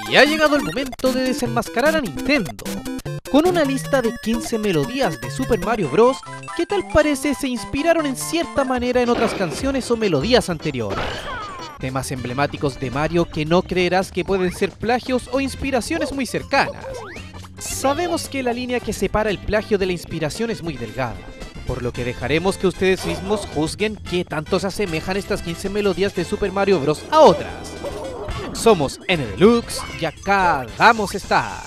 Y ha llegado el momento de desenmascarar a Nintendo, con una lista de 15 melodías de Super Mario Bros. Que tal parece se inspiraron en cierta manera en otras canciones o melodías anteriores. Temas emblemáticos de Mario que no creerás que pueden ser plagios o inspiraciones muy cercanas. Sabemos que la línea que separa el plagio de la inspiración es muy delgada, por lo que dejaremos que ustedes mismos juzguen qué tanto se asemejan estas 15 melodías de Super Mario Bros. A otras. Somos N Deluxe y acá damos start.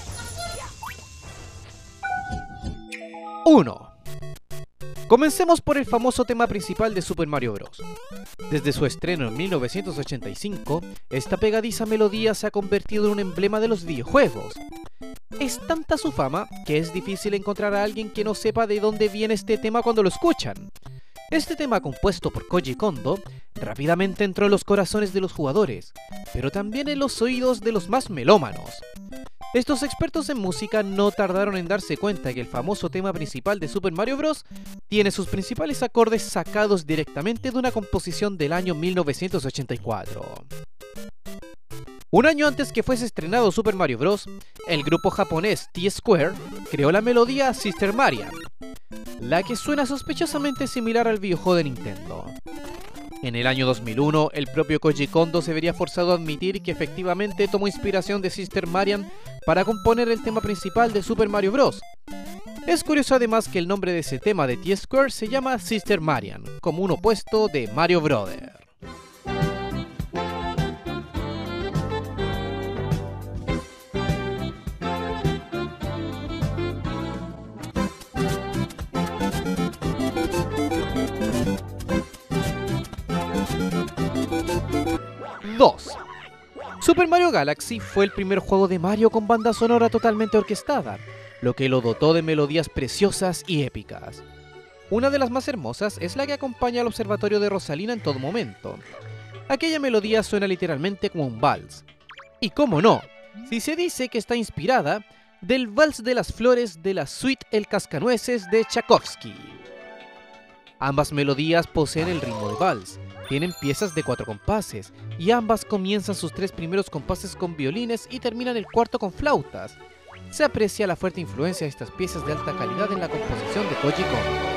1. Comencemos por el famoso tema principal de Super Mario Bros. Desde su estreno en 1985, esta pegadiza melodía se ha convertido en un emblema de los videojuegos. Es tanta su fama que es difícil encontrar a alguien que no sepa de dónde viene este tema cuando lo escuchan. Este tema, compuesto por Koji Kondo, rápidamente entró en los corazones de los jugadores, pero también en los oídos de los más melómanos. Estos expertos en música no tardaron en darse cuenta que el famoso tema principal de Super Mario Bros. Tiene sus principales acordes sacados directamente de una composición del año 1984. Un año antes que fuese estrenado Super Mario Bros., el grupo japonés T-Square creó la melodía Sister Marian, la que suena sospechosamente similar al videojuego de Nintendo. En el año 2001, el propio Koji Kondo se vería forzado a admitir que efectivamente tomó inspiración de Sister Marian para componer el tema principal de Super Mario Bros. Es curioso además que el nombre de ese tema de T-Square se llama Sister Marian, como un opuesto de Mario Brother. 2. Super Mario Galaxy fue el primer juego de Mario con banda sonora totalmente orquestada, lo que lo dotó de melodías preciosas y épicas. Una de las más hermosas es la que acompaña al observatorio de Rosalina en todo momento. Aquella melodía suena literalmente como un vals. Y cómo no, si se dice que está inspirada del Vals de las Flores de la suite El Cascanueces de Tchaikovsky. Ambas melodías poseen el ritmo de vals, tienen piezas de 4 compases, y ambas comienzan sus 3 primeros compases con violines y terminan el cuarto con flautas. Se aprecia la fuerte influencia de estas piezas de alta calidad en la composición de Koji Kondo.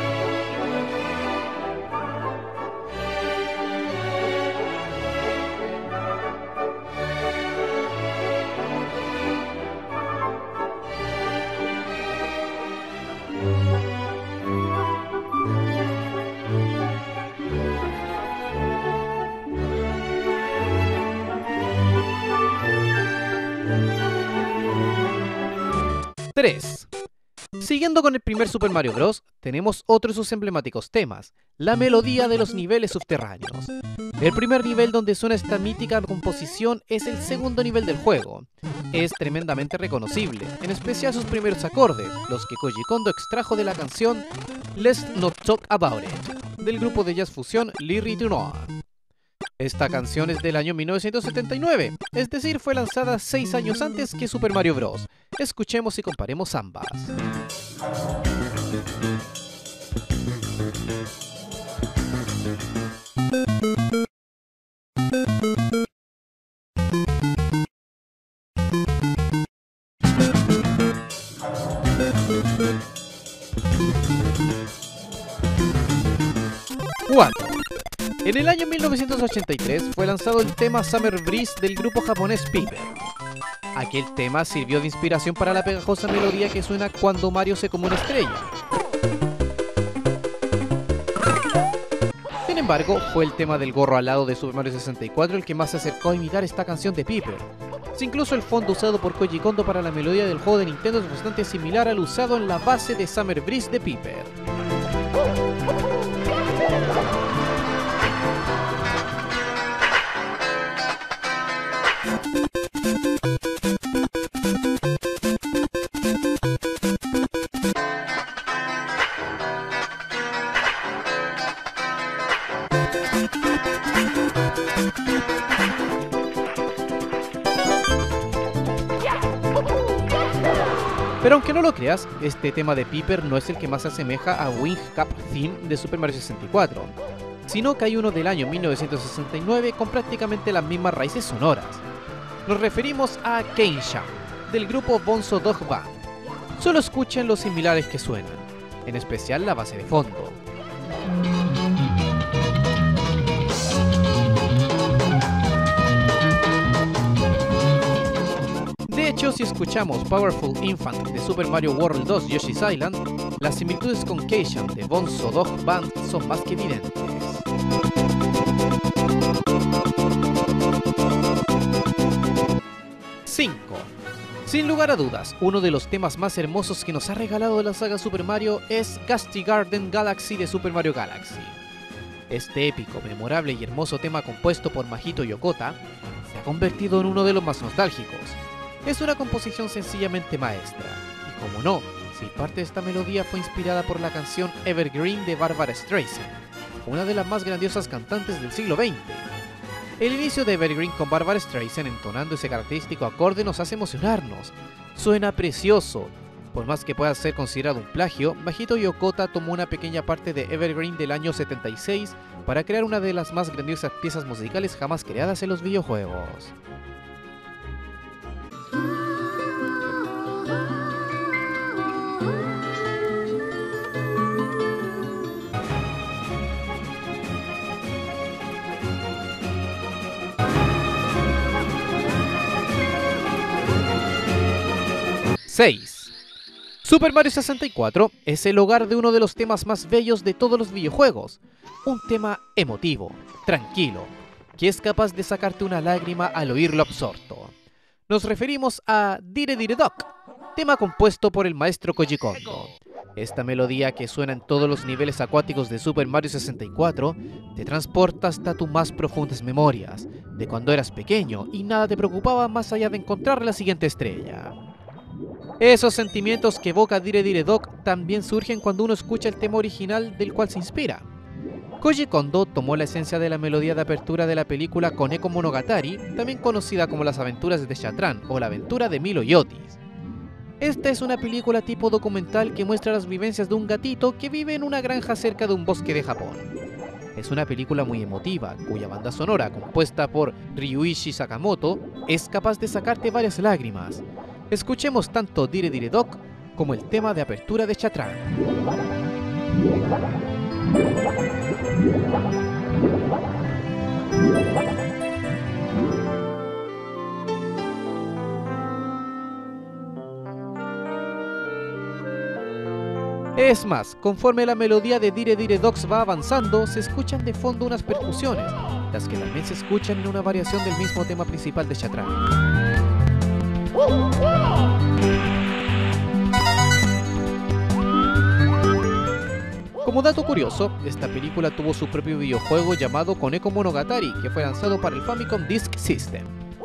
3. Siguiendo con el primer Super Mario Bros., tenemos otro de sus emblemáticos temas, la melodía de los niveles subterráneos. El primer nivel donde suena esta mítica composición es el segundo nivel del juego. Es tremendamente reconocible, en especial sus primeros acordes, los que Koji Kondo extrajo de la canción Let's Not Talk About It, del grupo de jazz fusión Larry Dunois. Esta canción es del año 1979, es decir, fue lanzada 6 años antes que Super Mario Bros. Escuchemos y comparemos ambas. En el año 1983 fue lanzado el tema Summer Breeze del grupo japonés Piper. Aquel tema sirvió de inspiración para la pegajosa melodía que suena cuando Mario se come una estrella. Sin embargo, fue el tema del gorro alado de Super Mario 64 el que más se acercó a imitar esta canción de Piper. Incluso el fondo usado por Koji Kondo para la melodía del juego de Nintendo es bastante similar al usado en la base de Summer Breeze de Piper. Pero aunque no lo creas, este tema de Piper no es el que más se asemeja a Wing Cap Theme de Super Mario 64, sino que hay uno del año 1969 con prácticamente las mismas raíces sonoras. Nos referimos a Kenshan, del grupo Bonzo Dog Band. Solo escuchen los similares que suenan, en especial la base de fondo. De hecho, si escuchamos Powerful Infant de Super Mario World 2 Yoshi's Island, las similitudes con Kenshan de Bonzo Dog Band son más que evidentes. 5. Sin lugar a dudas, uno de los temas más hermosos que nos ha regalado la saga Super Mario es Gusty Garden Galaxy de Super Mario Galaxy. Este épico, memorable y hermoso tema compuesto por Majito Yokota se ha convertido en uno de los más nostálgicos. Es una composición sencillamente maestra, y como no, si parte de esta melodía fue inspirada por la canción Evergreen de Barbra Streisand, una de las más grandiosas cantantes del siglo XX. El inicio de Evergreen con Barbra Streisand entonando ese característico acorde nos hace emocionarnos. Suena precioso. Por más que pueda ser considerado un plagio, Majito Yokota tomó una pequeña parte de Evergreen del año 76 para crear una de las más grandiosas piezas musicales jamás creadas en los videojuegos. 6. Super Mario 64 es el hogar de uno de los temas más bellos de todos los videojuegos. Un tema emotivo, tranquilo, que es capaz de sacarte una lágrima al oírlo absorto. Nos referimos a Dire Dire Doc, tema compuesto por el maestro Koji Kondo. Esta melodía que suena en todos los niveles acuáticos de Super Mario 64 te transporta hasta tus más profundas memorias, de cuando eras pequeño y nada te preocupaba más allá de encontrar la siguiente estrella. Esos sentimientos que evoca Dire Dire Doc también surgen cuando uno escucha el tema original del cual se inspira. Koji Kondo tomó la esencia de la melodía de apertura de la película Koneko Monogatari, también conocida como Las aventuras de Shatran o La aventura de Milo y Otis. Esta es una película tipo documental que muestra las vivencias de un gatito que vive en una granja cerca de un bosque de Japón. Es una película muy emotiva, cuya banda sonora, compuesta por Ryuichi Sakamoto, es capaz de sacarte varias lágrimas. Escuchemos tanto Dire Dire Doc como el tema de apertura de Shatran. Es más, conforme la melodía de Dire Dire Doc va avanzando, se escuchan de fondo unas percusiones, las que también se escuchan en una variación del mismo tema principal de Shatran. Como dato curioso, esta película tuvo su propio videojuego llamado Koneko Monogatari, que fue lanzado para el Famicom Disk System.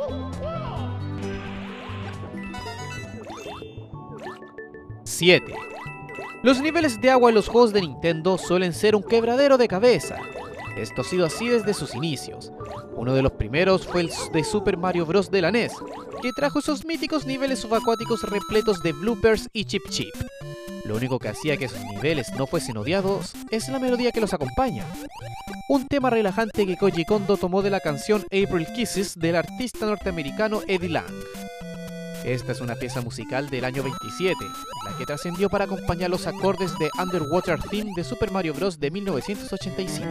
7. Los niveles de agua en los juegos de Nintendo suelen ser un quebradero de cabeza. Esto ha sido así desde sus inicios. Uno de los primeros fue el de Super Mario Bros. De la NES, que trajo esos míticos niveles subacuáticos repletos de bloopers y chip chip. Lo único que hacía que esos niveles no fuesen odiados es la melodía que los acompaña. Un tema relajante que Koji Kondo tomó de la canción April Kisses del artista norteamericano Eddie Lang. Esta es una pieza musical del año 27, la que trascendió para acompañar los acordes de Underwater Theme de Super Mario Bros. De 1985.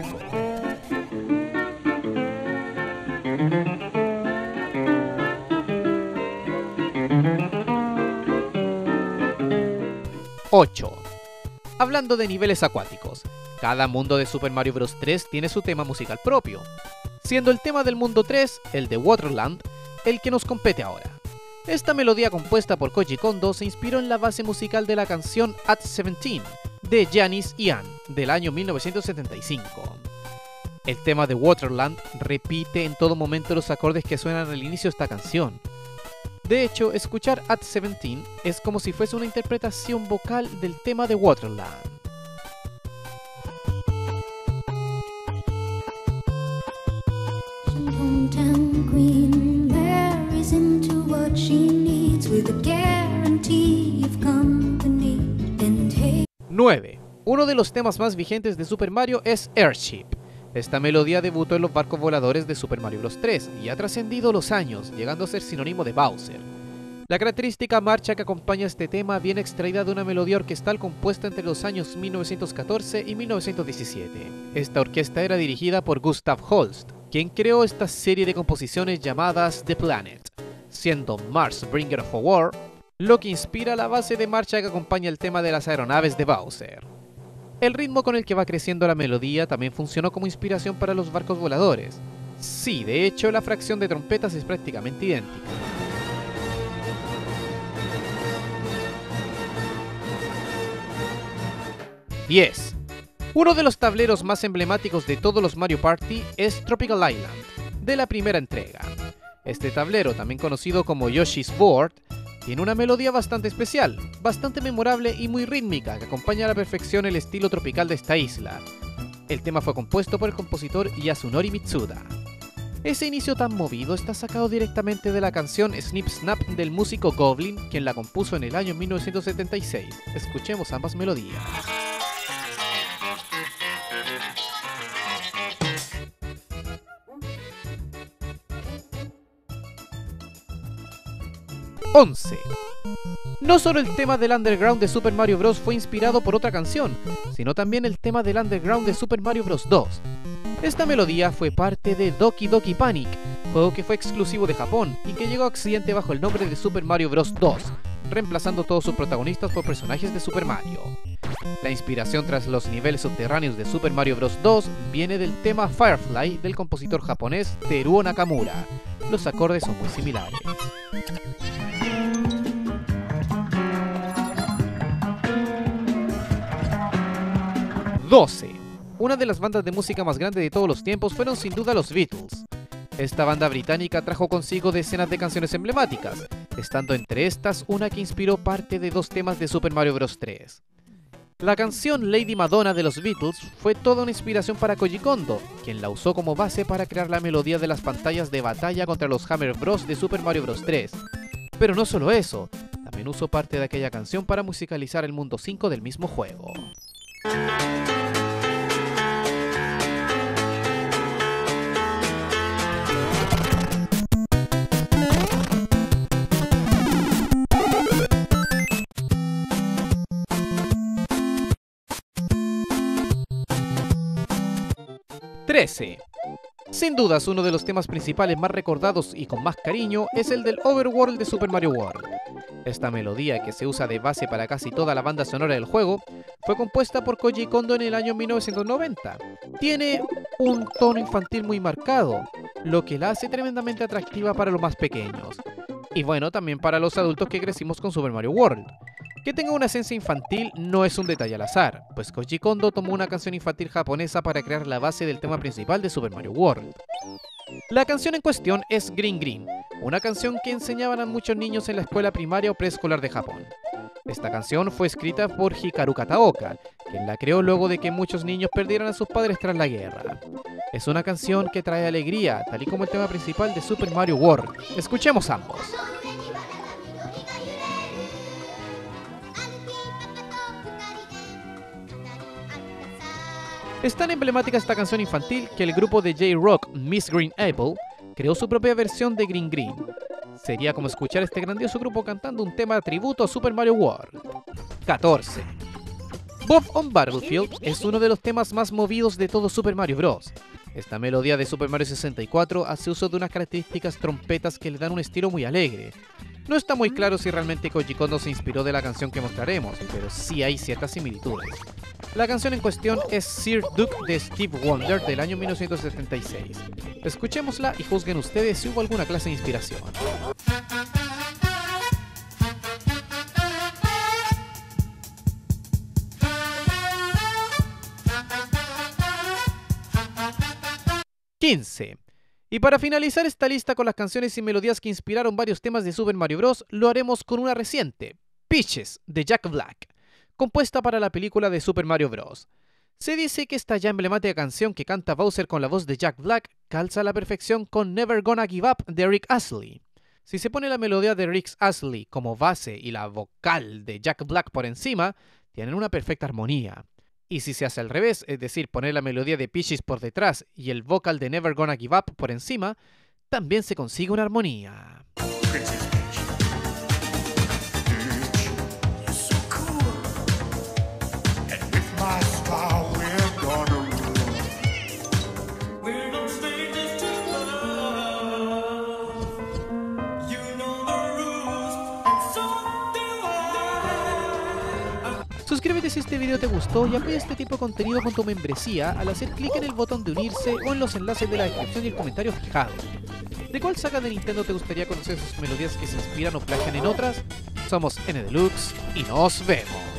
8. Hablando de niveles acuáticos, cada mundo de Super Mario Bros. 3 tiene su tema musical propio, siendo el tema del mundo 3, el de Waterland, el que nos compete ahora. Esta melodía compuesta por Koji Kondo se inspiró en la base musical de la canción At 17 de Janis Ian del año 1975. El tema de Waterland repite en todo momento los acordes que suenan al inicio de esta canción. De hecho, escuchar At 17 es como si fuese una interpretación vocal del tema de Waterland. Hometown queen marries into what she needs with a guarantee of company and hey. 9. Uno de los temas más vigentes de Super Mario es Airship, Esta melodía debutó en los barcos voladores de Super Mario Bros. 3 y ha trascendido los años, llegando a ser sinónimo de Bowser. La característica marcha que acompaña este tema viene extraída de una melodía orquestal compuesta entre los años 1914 y 1917. Esta orquesta era dirigida por Gustav Holst, quien creó esta serie de composiciones llamadas The Planet, siendo Mars Bringer of a War lo que inspira la base de marcha que acompaña el tema de las aeronaves de Bowser. El ritmo con el que va creciendo la melodía también funcionó como inspiración para los barcos voladores. Sí, de hecho, la fracción de trompetas es prácticamente idéntica. ¡10! Uno de los tableros más emblemáticos de todos los Mario Party es Tropical Island, de la primera entrega. Este tablero, también conocido como Yoshi's Board, tiene una melodía bastante especial, bastante memorable y muy rítmica que acompaña a la perfección el estilo tropical de esta isla. El tema fue compuesto por el compositor Yasunori Mitsuda. Ese inicio tan movido está sacado directamente de la canción Snip Snap del músico Goblin, quien la compuso en el año 1976. Escuchemos ambas melodías. ¡11! No solo el tema del Underground de Super Mario Bros. Fue inspirado por otra canción, sino también el tema del Underground de Super Mario Bros. 2. Esta melodía fue parte de Doki Doki Panic, juego que fue exclusivo de Japón y que llegó a Occidente bajo el nombre de Super Mario Bros. 2, reemplazando todos sus protagonistas por personajes de Super Mario. La inspiración tras los niveles subterráneos de Super Mario Bros. 2 viene del tema Firefly del compositor japonés Teruo Nakamura. Los acordes son muy similares. ¡12! Una de las bandas de música más grandes de todos los tiempos fueron sin duda los Beatles. Esta banda británica trajo consigo decenas de canciones emblemáticas, estando entre estas una que inspiró parte de dos temas de Super Mario Bros. 3. La canción Lady Madonna de los Beatles fue toda una inspiración para Koji Kondo, quien la usó como base para crear la melodía de las pantallas de batalla contra los Hammer Bros. De Super Mario Bros. 3. Pero no solo eso, también usó parte de aquella canción para musicalizar el mundo 5 del mismo juego. ¡13! Sin dudas, uno de los temas principales más recordados y con más cariño es el del Overworld de Super Mario World. Esta melodía, que se usa de base para casi toda la banda sonora del juego, fue compuesta por Koji Kondo en el año 1990. Tiene un tono infantil muy marcado, lo que la hace tremendamente atractiva para los más pequeños. Y bueno, también para los adultos que crecimos con Super Mario World. Que tenga una esencia infantil no es un detalle al azar, pues Koji Kondo tomó una canción infantil japonesa para crear la base del tema principal de Super Mario World. La canción en cuestión es Green Green, una canción que enseñaban a muchos niños en la escuela primaria o preescolar de Japón. Esta canción fue escrita por Hikaru Kataoka, quien la creó luego de que muchos niños perdieran a sus padres tras la guerra. Es una canción que trae alegría, tal y como el tema principal de Super Mario World. Escuchemos ambos. Es tan emblemática esta canción infantil que el grupo de J-Rock Miss Green Apple creó su propia versión de Green Green. Sería como escuchar a este grandioso grupo cantando un tema de tributo a Super Mario World. 14. Bob on Battlefield es uno de los temas más movidos de todo Super Mario Bros. Esta melodía de Super Mario 64 hace uso de unas características trompetas que le dan un estilo muy alegre. No está muy claro si realmente Koji Kondo se inspiró de la canción que mostraremos, pero sí hay ciertas similitudes. La canción en cuestión es Sir Duke de Steve Wonder del año 1976. Escuchémosla y juzguen ustedes si hubo alguna clase de inspiración. ¡15! Y para finalizar esta lista con las canciones y melodías que inspiraron varios temas de Super Mario Bros., lo haremos con una reciente, Peaches, de Jack Black, compuesta para la película de Super Mario Bros. Se dice que esta ya emblemática canción que canta Bowser con la voz de Jack Black calza a la perfección con Never Gonna Give Up de Rick Astley. Si se pone la melodía de Rick Astley como base y la vocal de Jack Black por encima, tienen una perfecta armonía. Y si se hace al revés, es decir, poner la melodía de Peaches por detrás y el vocal de Never Gonna Give Up por encima, también se consigue una armonía. Princess Peach. Peach, you're so cool. And with my style, we're gonna rule. We're gonna stay just to love. You know the rules, and so do I. Suscríbete si este video te gustó y apoya este tipo de contenido con tu membresía al hacer clic en el botón de unirse o en los enlaces de la descripción y el comentario fijado. ¿De cuál saga de Nintendo te gustaría conocer sus melodías que se inspiran o plagian en otras? Somos N Deluxe y nos vemos.